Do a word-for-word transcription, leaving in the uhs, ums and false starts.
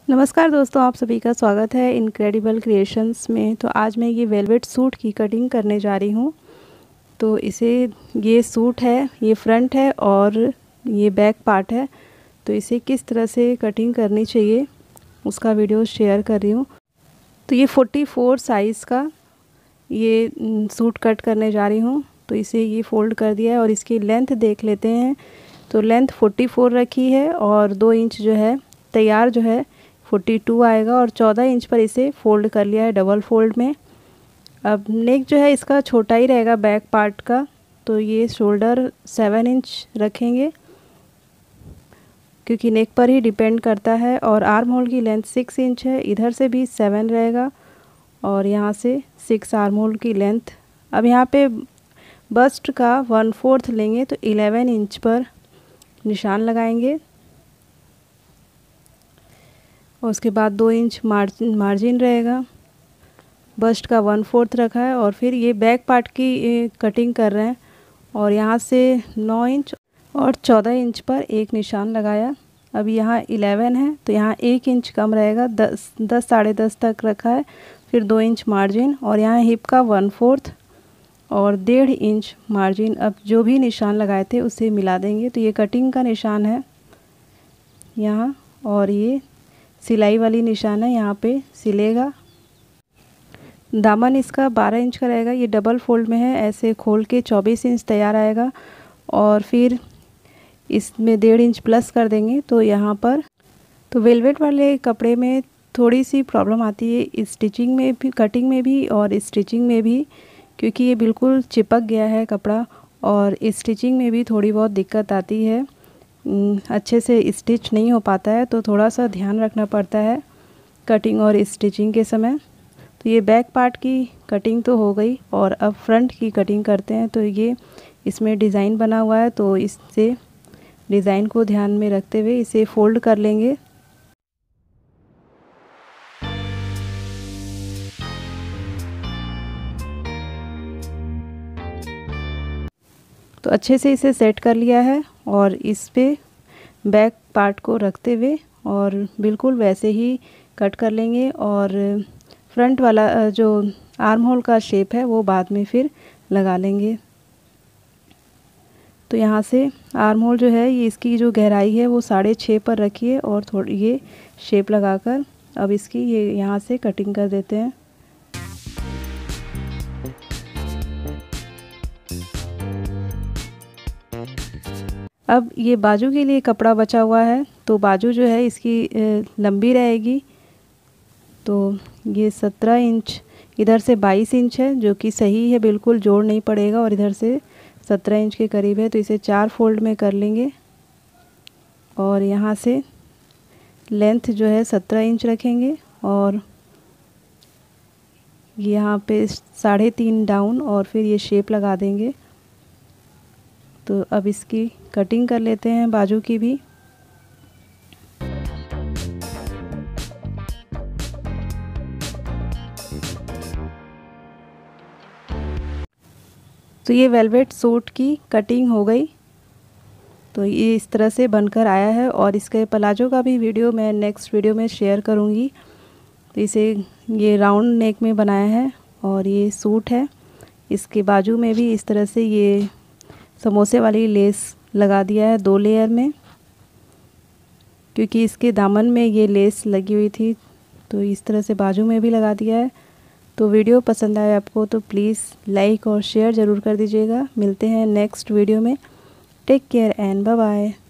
नमस्कार दोस्तों, आप सभी का स्वागत है इनक्रेडिबल क्रिएशंस में। तो आज मैं ये वेलवेट सूट की कटिंग करने जा रही हूँ। तो इसे ये सूट है, ये फ्रंट है और ये बैक पार्ट है। तो इसे किस तरह से कटिंग करनी चाहिए उसका वीडियो शेयर कर रही हूँ। तो ये चौवालीस साइज़ का ये सूट कट करने जा रही हूँ। तो इसे ये फ़ोल्ड कर दिया है और इसकी लेंथ देख लेते हैं। तो लेंथ चौवालीस रखी है और दो इंच जो है तैयार जो है बयालीस आएगा और चौदह इंच पर इसे फ़ोल्ड कर लिया है डबल फोल्ड में। अब नेक जो है इसका छोटा ही रहेगा बैक पार्ट का। तो ये शोल्डर सेवन इंच रखेंगे क्योंकि नेक पर ही डिपेंड करता है। और आर्म होल की लेंथ सिक्स इंच है, इधर से भी सेवन रहेगा और यहाँ से सिक्स आर्म होल की लेंथ। अब यहाँ पे बस्ट का वन फोर्थ लेंगे तो इलेवन इंच पर निशान लगाएंगे। और उसके बाद दो इंच मार्जिन मार्जिन रहेगा। बस्ट का वन फोर्थ रखा है और फिर ये बैक पार्ट की कटिंग कर रहे हैं और यहाँ से नौ इंच और चौदह इंच पर एक निशान लगाया। अब यहाँ इलेवन है तो यहाँ एक इंच कम रहेगा, दस दस साढ़े दस तक रखा है। फिर दो इंच मार्जिन और यहाँ हिप का वन फोर्थ और डेढ़ इंच मार्जिन। अब जो भी निशान लगाए थे उसे मिला देंगे। तो ये कटिंग का निशान है यहाँ और ये सिलाई वाली निशान है, यहाँ पे सिलेगा। दामन इसका बारह इंच का रहेगा, ये डबल फोल्ड में है। ऐसे खोल के चौबीस इंच तैयार आएगा और फिर इसमें डेढ़ इंच प्लस कर देंगे। तो यहाँ पर तो वेलवेट वाले कपड़े में थोड़ी सी प्रॉब्लम आती है स्टिचिंग में भी, कटिंग में भी और स्टिचिंग में भी, क्योंकि ये बिल्कुल चिपक गया है कपड़ा और स्टिचिंग में भी थोड़ी बहुत दिक्कत आती है, अच्छे से स्टिच नहीं हो पाता है। तो थोड़ा सा ध्यान रखना पड़ता है कटिंग और स्टिचिंग के समय। तो ये बैक पार्ट की कटिंग तो हो गई और अब फ्रंट की कटिंग करते हैं। तो ये इसमें डिज़ाइन बना हुआ है तो इससे डिज़ाइन को ध्यान में रखते हुए इसे फ़ोल्ड कर लेंगे। तो अच्छे से इसे सेट कर लिया है और इस पे बैक पार्ट को रखते हुए और बिल्कुल वैसे ही कट कर लेंगे। और फ्रंट वाला जो आर्म होल का शेप है वो बाद में फिर लगा लेंगे। तो यहाँ से आर्म होल जो है ये इसकी जो गहराई है वो साढ़े छः पर रखिए और थोड़ी ये शेप लगाकर अब इसकी ये यहाँ से कटिंग कर देते हैं। अब ये बाजू के लिए कपड़ा बचा हुआ है तो बाजू जो है इसकी लंबी रहेगी। तो ये सत्रह इंच, इधर से बाईस इंच है जो कि सही है, बिल्कुल जोड़ नहीं पड़ेगा। और इधर से सत्रह इंच के करीब है तो इसे चार फोल्ड में कर लेंगे और यहाँ से लेंथ जो है सत्रह इंच रखेंगे और यहाँ पे साढ़े तीन डाउन और फिर ये शेप लगा देंगे। तो अब इसकी कटिंग कर लेते हैं बाजू की भी। तो ये वेलवेट सूट की कटिंग हो गई। तो ये इस तरह से बनकर आया है और इसके प्लाजो का भी वीडियो मैं नेक्स्ट वीडियो में शेयर करूँगी। तो इसे ये राउंड नेक में बनाया है और ये सूट है। इसके बाजू में भी इस तरह से ये समोसे वाली लेस लगा दिया है दो लेयर में, क्योंकि इसके दामन में ये लेस लगी हुई थी। तो इस तरह से बाजू में भी लगा दिया है। तो वीडियो पसंद आए आपको तो प्लीज़ लाइक और शेयर ज़रूर कर दीजिएगा। मिलते हैं नेक्स्ट वीडियो में। Take care and bye bye.